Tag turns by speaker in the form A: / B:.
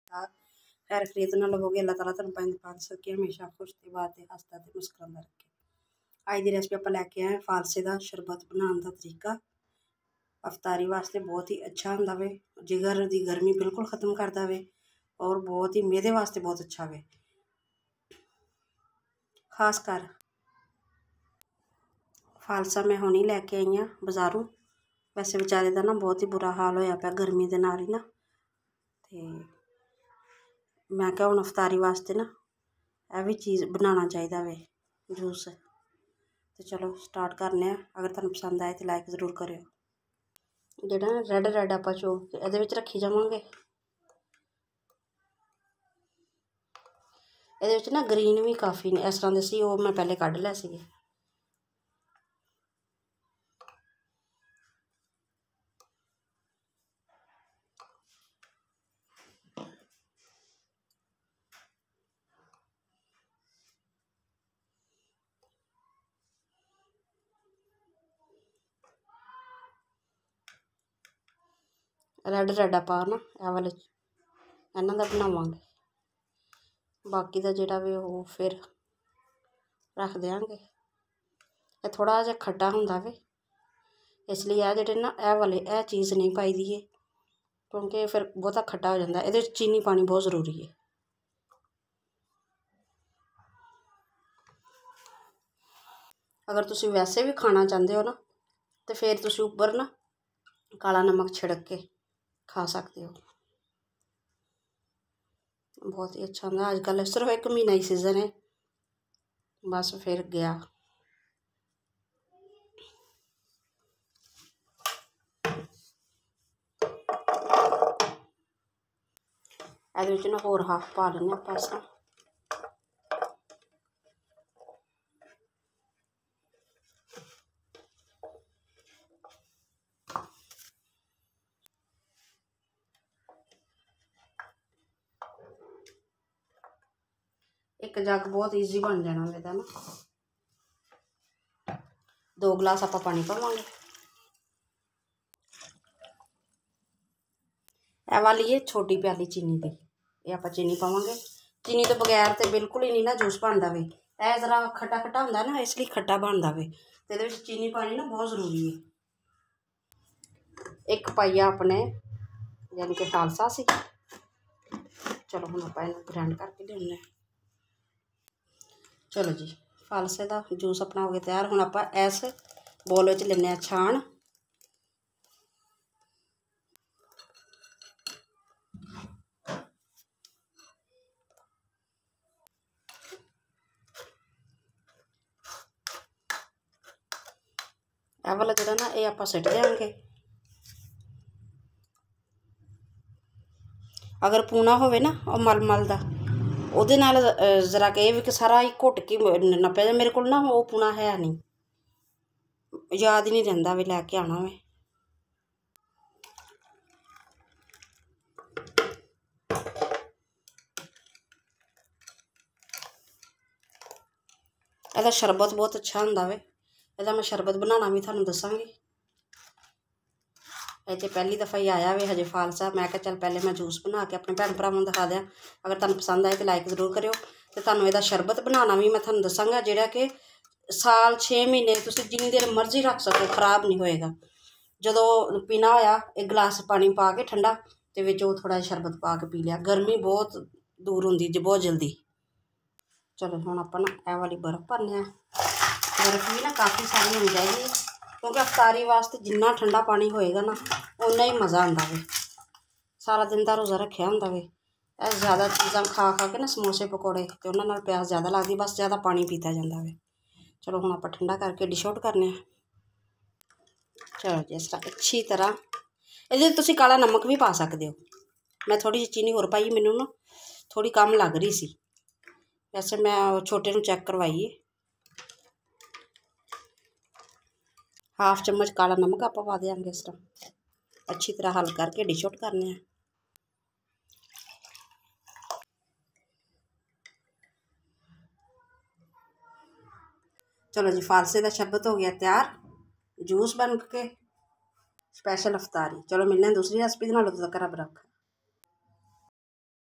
A: ਠਾਕ। खैर खरीद ना लवोगे। अल्लाह ताला तुहानूं पाइंद पा सके, हमेशा खुश ते बात ते हसदा ते मुस्करांदा रखे। अज दी रेसिपी आपां लैके आए फालसे दा शरबत बनाने दा तरीका। अफतारी वास्ते बहुत ही अच्छा हुंदा वे, जिगर दी गर्मी बिल्कुल ख़त्म करदा वे और बहुत ही मैदे वास्ते बहुत अच्छा वे। खास कर फालसा मैं हुणी लैके आई हाँ बाज़ारों। वैसे बेचारे दा ना बहुत ही बुरा हाल होया पिया गर्मी दे नाल ही ना, ते मैं क्या हुण अफतारी वास्ते ना यह भी चीज़ बनाना चाहिए वे जूस। तो चलो स्टार्ट करने। अगर तुहानूं पसंद आए तो लाइक जरूर करियो। जिहड़ा ना रैड आपां चोक के इहदे विच रखी जावांगे। इहदे विच ना ग्रीन भी काफ़ी ने इस तरह दे सी, ओह मैं पहले कढ लए सीगे। रैड आपां ना यह वाले इन्हां दा बनावांगे। बाकी दा जिहड़ा वे ओह फिर रख देंगे। यह थोड़ा जिहा खट्टा हुंदा वे, इसलिए यह जेह्ड़े ना यह वाले यह चीज़ नहीं पाई दी है, क्योंकि फिर बहुता खट्टा हो जाता है। इहदे चीनी पानी बहुत जरूरी है। अगर तुसी वैसे भी खाना चाहते हो ना तो फिर तुसी उपर ना काला नमक छिड़क के खा सकते हो। बहुत ही अच्छा होंगे। अजकल सिर्फ 1 महीना ही सीजन है, बस फिर गया। ਇਹਦੇ ਵਿੱਚ ना होर हाफ पा लेंगे आप इस तरह। एक जग बहुत ईजी बन जाना मेरा ना। 2 गिलास आप पानी पावांगे। यह वाली है छोटी प्याली चीनी की, ये आप चीनी पावांगे। चीनी तो बगैर तो बिल्कुल ही नहीं ना जूस बनता वे। यह जरा खट्टा खट्टा होंदा ना, इसलिए खट्टा बनता वे। तो ये चीनी पानी ना बहुत जरूरी है। 1 पाइया अपने यानी कि फालसा सी। चलो हम आप ग्राइंड करके लेने। चलो जी फालसे का जूस अपना हो गया तैयार। हुण आप इस बोल में लेने छान। यह वाला जो ना ये आप सिट देंगे। अगर पूना होवे ना और मलमल का ਉਹਦੇ ਨਾਲ जरा कि भी कि सारा ही घुट के नप्पे जाए। मेरे को ना वो पूना है नहीं, याद ही नहीं रहता भी लैके आना वे। ਇਹਦਾ शरबत बहुत अच्छा होंदा वे। ਇਹਦਾ मैं शरबत बनाना भी थानू दसांगी। ये पहली दफ़ा ही आया वे हजे फालसा। मैं क्या चल पहले मैं जूस बना के अपने भैन भरावां दिखा दें। अगर तुहानू पसंद आए तो लाइक जरूर करियो। तो तुहानू इहदा शरबत बनाना भी मैं थानू दसांगा, जिहड़ा कि साल 6 महीने तुसीं जिन्नी देर मर्जी रख सको, खराब नहीं होएगा। जदों पीना होया 1 गिलास पानी पा के ठंडा ते विच ओह थोड़ा शरबत पा के पी लिया। गर्मी बहुत दूर होंदी जी बहुत जल्दी। चलो हुण आपां ना यह वाली बर्फ भरने। बर्फ भी ना काफ़ी सारी होनी चाहिए, क्योंकि अफतारी वास्ते जिन्ना ठंडा पानी होएगा ना उन्ना ही मज़ा आंदा वे। सारा दिन का रोज़ा रखा होंदा वे। ज़्यादा चीज़ां खा खा के ना समोसे पकौड़े तो उन्हां नाल प्यास ज़्यादा लगती, बस ज़्यादा पानी पीता जाता वे। चलो हुण आपां ठंडा करके डिश आउट करने। चलो जी इस तरह अच्छी तरह। इहदे तुसीं काला नमक भी पा सकते हो। मैं थोड़ी जी चीनी होर पाई, मैनू ना थोड़ी कम लग रही सी। वैसे मैं छोटे नूं चैक करवाई है। हाफ चम्मच काला नमक आप पा देंगे। इस तरह अच्छी तरह हल करके डिश आउट करने। चलो जी फालसे का शरबत हो गया तैयार, जूस बन के स्पैशल अफतारी। चलो मिलने दूसरी रेसिपी। तब तक रब रख।